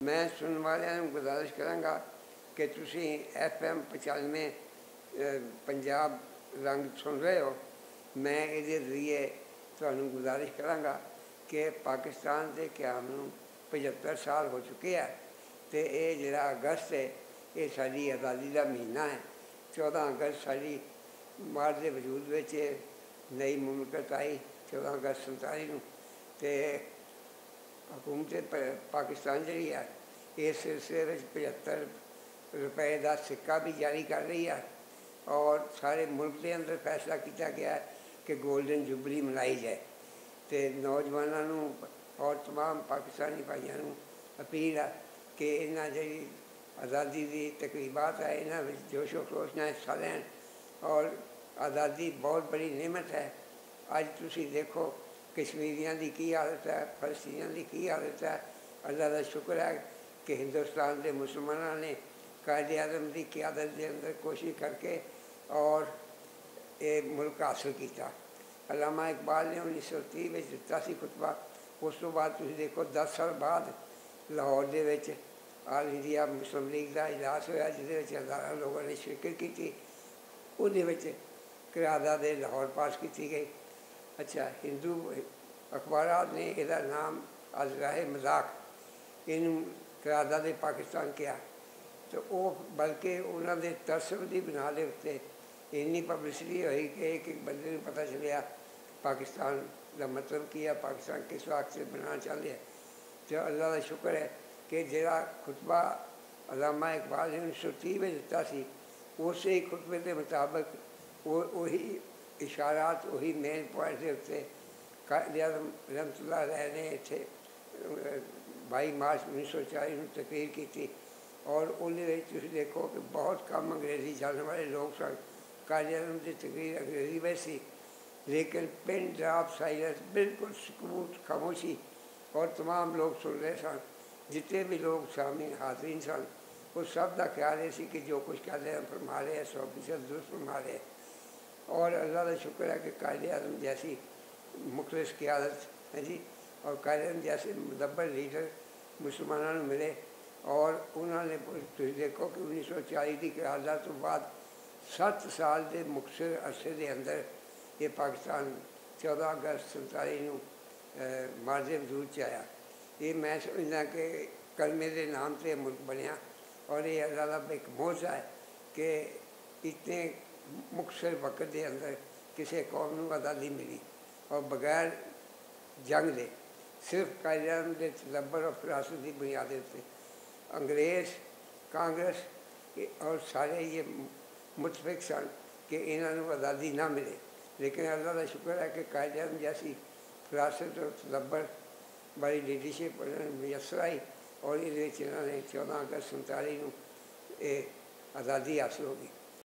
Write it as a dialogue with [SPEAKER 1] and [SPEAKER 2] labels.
[SPEAKER 1] मैं सुनने वालों को गुजारिश करांगा कि तुसी FM 95 पंजाब रंग सुन रहे हो। मैं ये जरिए तुहानू गुजारिश करांगा कि पाकिस्तान के क्याम नू 75 साल हो चुके हैं तो ये जिहड़ा अगस्त है ये साडी आज़ादी का महीना है। 14 अगस्त साडी मार के वजूद विच नई मुमलकत आई 14 अगस्त 47 नू ते हुकूमत पाकिस्तान जी है इस सिलसिले में 75 रुपए का सिक्का भी जारी कर रही है और सारे मुल्क के अंदर फैसला किया गया है कि गोल्डन जुबली मनाई जाए। तो नौजवानों और तमाम पाकिस्तानी भाइयों को अपील है कि इन्होंने जी आज़ादी की तकरीबात है इन्होंने जोशो खरोश ने हिस्सा लें और आज़ादी बहुत बड़ी नेमत है। अज तुसी देखो कश्मीरियों की की हालत है, फलस्तीनियों की की हालत है। अल्लाह का शुक्र है कि हिंदुस्तान के मुसलमानों ने कायदे आज़म की क़यादत के अंदर कोशिश करके और ये मुल्क हासिल किया। अल्लामा इकबाल ने 1930 में दिता सी खुतबा। उस तो बाद तुसी देखो 10 साल बाद लाहौर दे विच ऑल इंडिया मुस्लिम लीग का इजलास होया जिसदे हज़ारों लोगों ने शिरकत की। उहदे विच करारदाद लाहौर पास की गई। अच्छा हिंदू अखबार ने इसका नाम अज़राए मजाक इन करारदाद पाकिस्तान किया तो वो बल्कि उन्होंने तसव की बना के उत्ते इन्नी पब्लिसिटी हुई कि एक एक बंदे को पता चलिया पाकिस्तान का मतलब की है, पाकिस्तान किस वास्ते से बनाना चाहते हैं। तो अल्लाह का शुक्र है कि जोड़ा खुतबा अल्लामा इकबाल ने 1930 में दिता सी उस ही खुतबे के मुताबिक वही इशारात वही मेन पॉइंट के उत्ते रहमतुल्लाह अलैह ने इत्थे 22 मार्च 1940 में तकरीर की थी और उन्हें देखो कि बहुत कम अंग्रेज़ी जानने वाले लोग सन। कायदे आज़म की तकरीर अंग्रेज़ी में सी लेकिन पिन ड्रॉप साइलेंस बिल्कुल सुकूत खामोशी और तमाम लोग सुन रहे सन। जितने भी लोग सामने हाज़रीन सन वो सब का ख्याल है कि जो कुछ कहते हैं फरमा रहे हैं 100% दुरुस्त फरमा रहे हैं। और अल्लाह का शुक्र है कि कायदे आज़म जैसी मुखलिस क़यादत है जी और कायदे आज़म जैसे मुदब्बर लीडर मुसलमानों को मिले और उन्होंने देखो कि 1940 की करारदाद तो बाद 7 साल के मुख्तर अरसे के अंदर ये पाकिस्तान 14 अगस्त 47 मार्जे वजूद च आया। ये मैं समझना कि कलमे के नाम से मुल्क बनया और ये अल्लाह का एक मौज़ा है कि इतने मुख्तर वक्त के अंदर किसी कौम को आज़ादी मिली और बगैर जंग दे सिर्फ कायदे के तदब्बर और फिरासत की बुनियाद पर अंग्रेज़ कांग्रेस और सारे ये मुतफिक सन कि इन्होंने आज़ादी ना मिले। लेकिन अल्लाह का शुक्र है कि कायदे आज़म जैसी फिरासत और तदब्बर बड़ी लीडरशिप मैसर आई और ये इन्होंने 14 अगस्त 47 आज़ादी हासिल होगी।